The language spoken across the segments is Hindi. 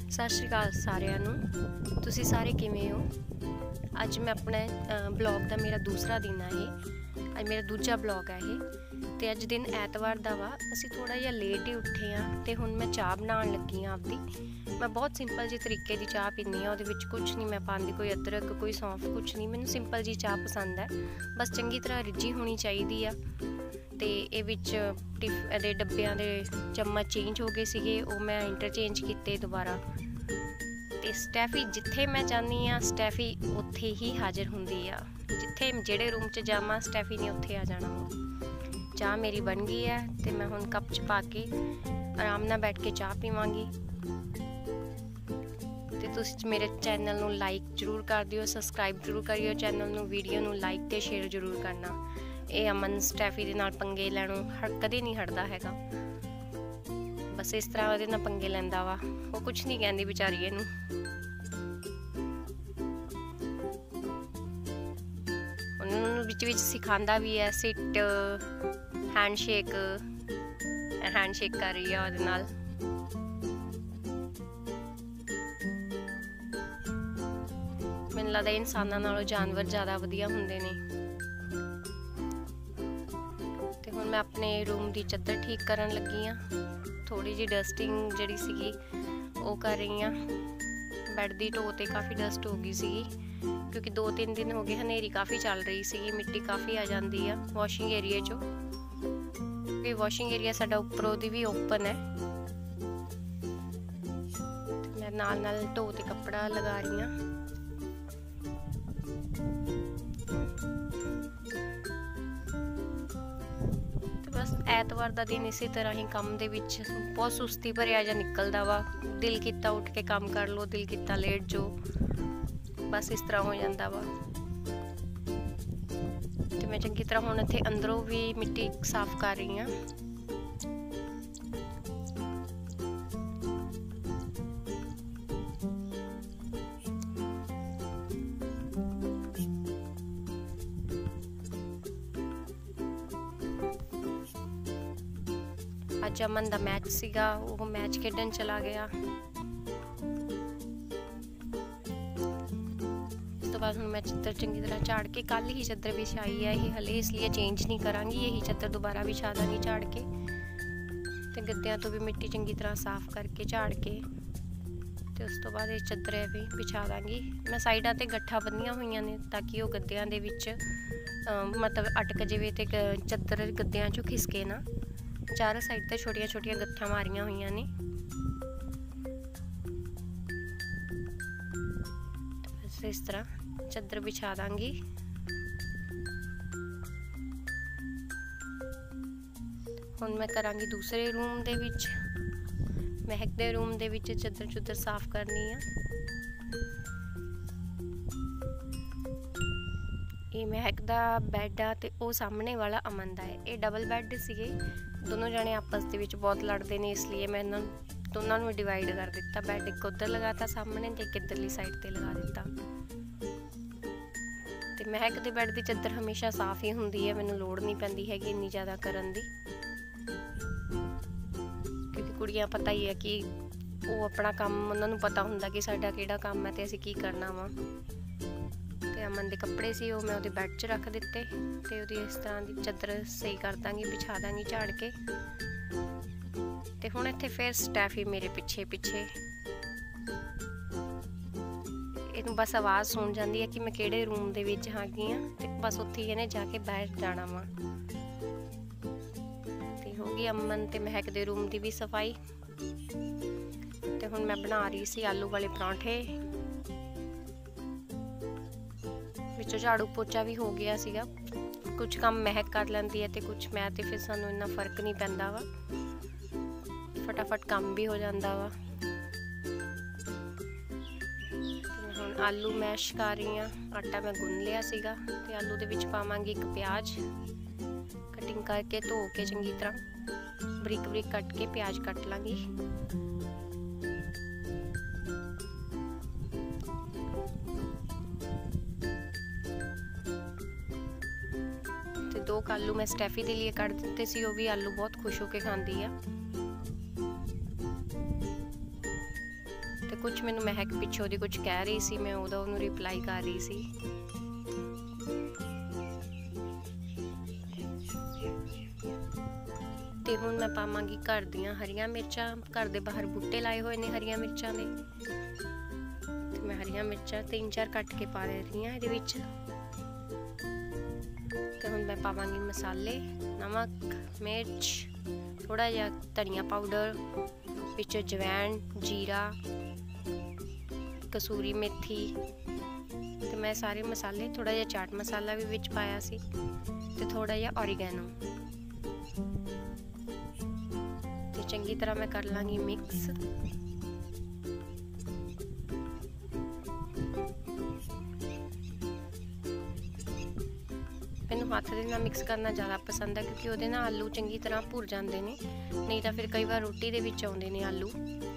सत श्री अकाल सारिਆਂ ਨੂੰ। ਤੁਸੀਂ ਸਾਰੇ ਕਿਵੇਂ ਹੋ? ਅੱਜ मैं अपने ब्लॉग का मेरा दूसरा दिन है। अज मेरा दूजा ब्लॉग है तो अज दिन ऐतवार का वा। असी थोड़ा जिहा लेट ही उठे हाँ तो हुण मैं चाह बनाउण लगी हाँ आपदी। मैं बहुत सिंपल जी तरीके की चाह पीनी हाँ, उहदे विच कुछ नहीं मैं पाती, कोई अदरक कोई सौंफ कुछ नहीं। मैनूं सिंपल जी चाह पसंद है, बस चंगी तरह रिझी होनी चाहिए आ। तो ये इहदे डब्बियां दे चम्मच चेंज हो गए सीगे, वो मैं इंटरचेंज किए दोबारा। तो स्टैफी जिथे मैं जानी हाँ स्टैफी उत्थे ही हाजिर होंदी आ। जिथे जेड़े रूम च जावां स्टैफी ने उत्थे आ जाना वा। चाह मेरी बन गई है तो मैं हुण कप च पा के आराम नाल बैठ के चाह पीवांगी। तो तुसीं मेरे चैनल नूं लाइक जरूर कर दिओ, सबसक्राइब जरूर करिओ चैनल नूं, वीडियो नूं लाइक ते शेयर जरूर करना। ये अमन स्टैफी दे नाल पंगे लैणों कदे नहीं हटदा हैगा, बस इस तरह ਉਹਦੇ ਨਾਲ पंगे लैंदा वा। वो कुछ नहीं कहती बेचारी ਇਹਨੂੰ। उन्होंने विच विच सिखांदा भी है, सिट हैंडशेक कर रही है ਉਹਦੇ ਨਾਲ। ਮੈਨੂੰ ਲੱਗਦਾ इंसानां नालों जानवर ज़्यादा वधिया हुंदे ने। ते हुण मैं अपने रूम की चादर ठीक करन लगी हाँ। थोड़ी जी डस्टिंग जी सी वो कर रही हाँ। बैड की ढो तो काफ़ी डस्ट हो गई सी, क्योंकि 2-3 दिन हो गए हनेरी काफ़ी चल रही सी, मिट्टी काफ़ी आ जाती है वॉशिंग एरिए चो। क्योंकि वॉशिंग एरिया साडा उपरों दी भी ओपन है। मैं नाल ढो ते कपड़ा लगा रही हाँ। बस ऐतवार का दिन इसी तरह ही काम दे विच बहुत सुस्ती भरिया जा निकलदा वा। दिल किता उठ के काम कर लो, दिल किता लेट जो, बस इस तरह हो जाता वा। तो मैं चंगी तरह हुण इत्थे अंदरों भी मिट्टी साफ कर रही हाँ। अज अमन का मैच सीगा, वो मैच खेडन चला गया। इस तो बाद मैं चादर चंगी तरह झाड़ के, कल ही चादर बिछाई है ये हले, इसलिए चेंज नहीं करांगी, यही चादर दोबारा बिछा दांगी झाड़ के। तो गद्दियां तो भी मिट्टी चंगी तरह साफ करके झाड़ के तो उस तो बाद ये चादर भी बिछा दांगी। मैं साइडा ते गट्ठा बन्नियां हुई ने ताकि वो गद्दियां दे विच मतलब अटक जाए तो चादर गद्दियां चों खिसके ना। चारों साइड ते छोटिया छोटिया गत्थियां मारिया हुई ने। बस इस तरह चादर बिछा दांगी। हुण मैं करांगी दूसरे रूम दे विच, महक दे रूम दे विच चादर चुदर साफ करनी है। ये महक दा बैड आ ते ओ सामने वाला अमन दा है। ये डबल बैड सीगे, दोनों जने आपस दे विच बहुत लड़ते ने, इसलिए मैं इन्हां दोनों नूं डिवाइड कर दिता। बैड एक उधर लगाता सामने ते एक इधरली साइड ते लगा दिता। ते महक दे बैड दी चादर हमेशा साफ ही हुंदी है, मैनूं लोड़ नहीं पैंदी हैगी इन्नी ज़्यादा करन दी, क्योंकि कुड़ियां पता ही है कि वो अपना काम उन्हां नूं पता हुंदा कि साडा किहड़ा काम है ते असीं की करना वा। ते अमन दे कपड़े सी वो मैं उहदे बैड च रख दिते ते उहदी इस तरह की चादर सही कर दांगी, बिछा दांगी झाड़ के। ते हुण इत्थे फिर स्टैफी मेरे पिछे पिछे, इहनूं बस आवाज़ सुन जाती है कि मैं किहड़े रूम दे विच हैगी हाँ, ते बस उत्थे ही इहने जाके बैठ जाना वा। ते हो गई अमन ते महक दे रूम की भी सफाई। ते हुण मैं बना रही सी आलू वाले परांठे। विचों झाड़ू पोचा भी हो गया सीगा, कुछ काम महक कर लैंदी है ते कुछ मैं, ते फिर सानूं इन्ना फर्क नहीं पैंदा वा, फटाफट काम भी हो जाता वा। हुण आलू मैश कर रही हाँ, आटा मैं गुन लिया सीगा ते आलू दे विच पावांगी एक प्याज, कटिंग करके धो के चंगी तरह बरीक बरीक कट के प्याज कट लांगी। ते 2 आलू मैं स्टैफी के लिए कट दिते सी, वो भी आलू बहुत खुश होकर खाती है। कुछ मैनू महक पिछों दी कुछ कह रही सी, मैं उहदा उहनूं रिप्लाई कर रही सी। ते हुण मैं पावांगी घर दियां हरियां मिर्चां। घर दे बाहर बूटे लाए हुए ने हरियां मिर्चां दे, ते मैं हरियां मिर्चां 3-4 कट के पा रही हां इहदे विच। ते हुण मैं पावांगी मसाले, नमक, मिर्च, थोड़ा जिहा धनिया पाउडर, विच अजवैन, जीरा, कसूरी मेथी, ते मैं सारे मसाले, थोड़ा जिहा चाट मसाला भी विच पाया सी, ते थोड़ा जिहा ऑरिगैनो। ते चंगी तरह मैं कर लांगी मिक्स। मैनूं हत्थ दे नाल मिक्स करना ज़्यादा पसंद है, क्योंकि उहदे नाल आलू चंगी तरह भुर जाते हैं, नहीं तो फिर कई बार रोटी दे विच आउंदे ने आलू।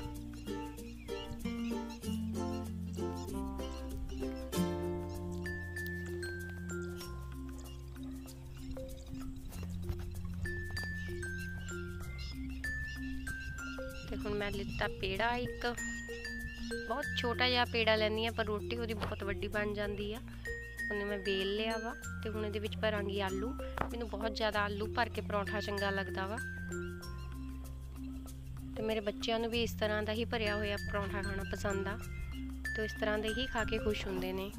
ते हुण मैं लिता पेड़ा, एक बहुत छोटा जिहा पेड़ा लैंदी आ, पर रोटी उहदी बहुत वड्डी बन जाती है। उन्हें मैं बेल लिया वा, ते हुण इहदे विच भरांगी आलू। मैनूं बहुत ज़्यादा आलू भर के परौंठा चंगा लगदा वा, ते मेरे बच्चों नूं भी इस तरह का ही भरिया होया परौंठा खाना पसंद आ, तो इस तरह के ही खा के खुश हुंदे ने।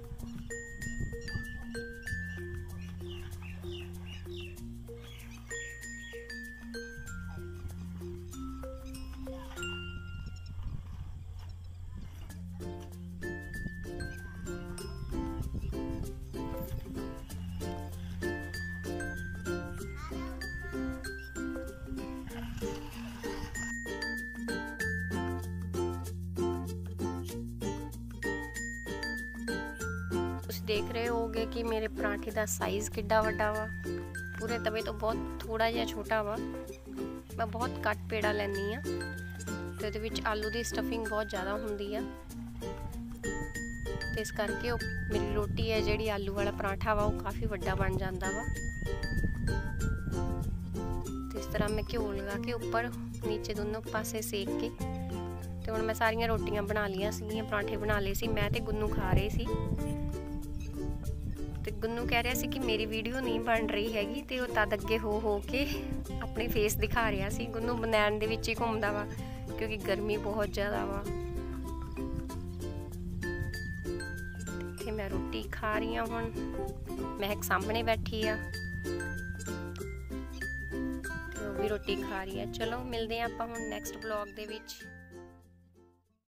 देख रहे होगे कि मेरे पराठे का साइज़ किड्डा वड्डा वा, पूरे तवे तो बहुत थोड़ा जिहा छोटा वा। मैं बहुत घट पेड़ा लैनी आ, तो इहदे विच आलू की स्टफिंग बहुत ज़्यादा हुंदी आ, तो इस करके मेरी रोटी है जिहड़ी आलू वाला पराठा वा, वो काफ़ी वड्डा बन जाता वा। तो इस तरह मैं घिओ लगा के उपर नीचे दोनों पासे सेक के, तो हुण मैं सारियां रोटियां बना लियां सीगियां, पराठे बना लए सी। मैं ते गुन्नू खा रहे सी, ते गुन्नू कह रहा सी कि मेरी वीडियो नहीं बन रही हैगी, ते वो तद अगे हो के अपने फेस दिखा रहा सी। गुन्नू बनैन दे विच ही घूमदा वा, क्योंकि गर्मी बहुत ज़्यादा वा। ते मैं रोटी खा रही हूँ, हुण महक सामने बैठी आ, ते वो भी रोटी खा रही है। चलो मिलते हैं आपां हुण नैक्सट ब्लॉग दे विच।